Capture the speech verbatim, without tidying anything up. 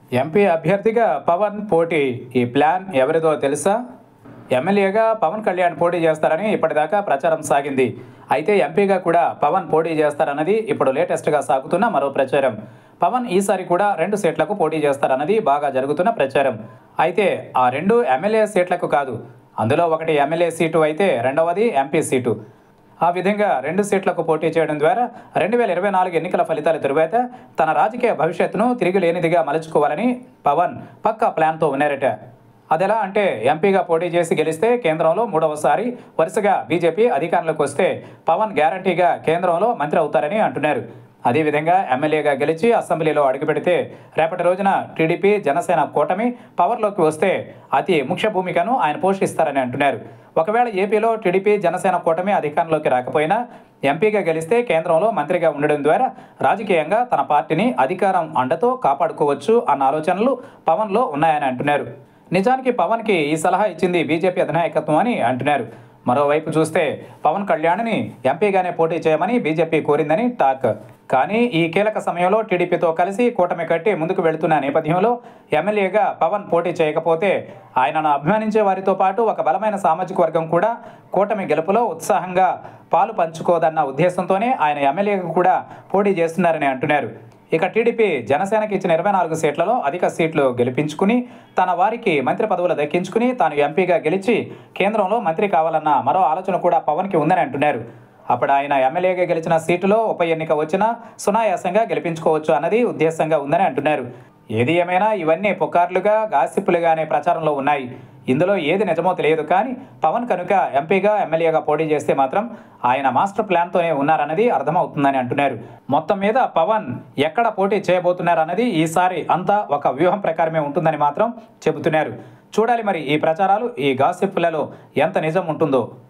MP అభ్యర్థిగా పవన్ పోటీ. ఈ ప్లాన్ ఎవరిదో తెలుసా? ఎమ్మెల్యేగా పవన్ కళ్యాణ్ పోటీ చేస్తారని ఇప్పటిదాకా ప్రచారం సాగింది. అయితే ఎంపీగా కూడా పవన్ పోటీ చేస్తారన్నది ఇప్పుడు లేటెస్ట్గా సాగుతున్న మరో ప్రచారం. పవన్ ఈసారి కూడా రెండు సీట్లకు పోటీ చేస్తారన్నది బాగా జరుగుతున్న ప్రచారం. అయితే ఆ రెండు ఎమ్మెల్యే సీట్లకు కాదు. అందులో ఒకటి ఎమ్మెల్యే సీటు అయితే రెండవది ఎంపీ సీటు. ఆ విధంగా రెండు సీట్లకు పోటీ చేయడం ద్వారా రెండు వేల ఇరవై నాలుగు ఎన్నికల ఫలితాల తరువాత తన రాజకీయ భవిష్యత్తును తిరిగిలేనిదిగా మలుచుకోవాలని పవన్ పక్కా ప్లాన్తో ఉన్నారట. అదెలా అంటే, ఎంపీగా పోటీ చేసి గెలిస్తే కేంద్రంలో మూడవసారి వరుసగా బీజేపీ అధికారంలోకి వస్తే పవన్ గ్యారంటీగా కేంద్రంలో మంత్రి అవుతారని అంటున్నారు. అదేవిధంగా ఎమ్మెల్యేగా గెలిచి అసెంబ్లీలో అడుగుపెడితే రేపటి రోజున టీడీపీ జనసేన కూటమి పవర్లోకి వస్తే అతి ముఖ్య భూమికను ఆయన పోషిస్తారని అంటున్నారు. ఒకవేళ ఏపీలో టీడీపీ జనసేన కూటమి అధికారంలోకి రాకపోయినా ఎంపీగా గెలిస్తే కేంద్రంలో మంత్రిగా ఉండడం ద్వారా రాజకీయంగా తన పార్టీని అధికారం అండతో కాపాడుకోవచ్చు అన్న ఆలోచనలు పవన్లో ఉన్నాయని అంటున్నారు. నిజానికి పవన్కి ఈ సలహా ఇచ్చింది బీజేపీ అధినాయకత్వం అని అంటున్నారు. మరోవైపు చూస్తే పవన్ కళ్యాణ్ని ఎంపీగానే పోటీ చేయమని బీజేపీ కోరిందని టాక్. కానీ ఈ కీలక సమయంలో టీడీపీతో కలిసి కూటమి కట్టి ముందుకు వెళుతున్న నేపథ్యంలో ఎమ్మెల్యేగా పవన్ పోటీ చేయకపోతే ఆయనను అభిమానించే వారితో పాటు ఒక బలమైన సామాజిక వర్గం కూడా కూటమి గెలుపులో ఉత్సాహంగా పాలు పంచుకోదన్న ఉద్దేశంతోనే ఆయన ఎమ్మెల్యేగా కూడా పోటీ చేస్తున్నారని అంటున్నారు. ఇక టీడీపీ జనసేనకి ఇచ్చిన ఇరవై నాలుగు సీట్లలో అధిక సీట్లు గెలిపించుకుని తన వారికి మంత్రి పదవులు దక్కించుకుని తాను ఎంపీగా గెలిచి కేంద్రంలో మంత్రి కావాలన్న మరో ఆలోచన కూడా పవన్కి ఉందని అంటున్నారు. అప్పుడు ఆయన ఎమ్మెల్యేగా గెలిచిన సీటులో ఉప ఎన్నిక వచ్చినా సునాయాసంగా గెలిపించుకోవచ్చు అన్నది ఉద్దేశంగా ఉందని అంటున్నారు. ఏది ఏమైనా ఇవన్నీ పుకార్లుగా గాసిప్పులుగానే ప్రచారంలో ఉన్నాయి. ఇందులో ఏది నిజమో తెలియదు. కానీ పవన్ కనుక ఎంపీగా ఎమ్మెల్యేగా పోటీ చేస్తే మాత్రం ఆయన మాస్టర్ ప్లాన్తోనే ఉన్నారన్నది అర్థమవుతుందని అంటున్నారు. మొత్తం మీద పవన్ ఎక్కడ పోటీ చేయబోతున్నారన్నది ఈసారి అంతా ఒక వ్యూహం ప్రకారమే ఉంటుందని మాత్రం చెబుతున్నారు. చూడాలి మరి ఈ ప్రచారాలు, ఈ గాసిప్పులలో ఎంత నిజం ఉంటుందో.